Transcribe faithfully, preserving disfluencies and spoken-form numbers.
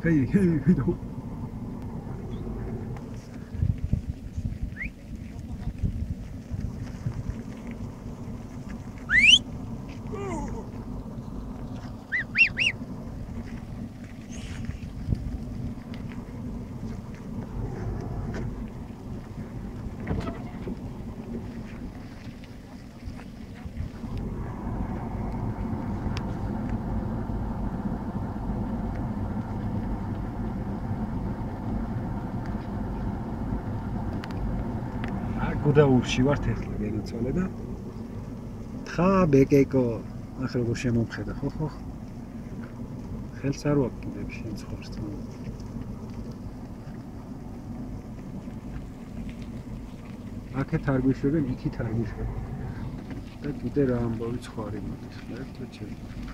Hey, hey, hey. გუდაურში ვართ ახლა განაცვალე და თხა ბეკეკო ახლა როგორ შემომხედა ხო ხო ხელს არ ვაკიდებ შენ ცხოვრს თან აქეთ არ გვიშვებენ იქით არ გვიშვებენ და კიდე რა ამბავი სხვა არის მოდის ხა ერთ ჩე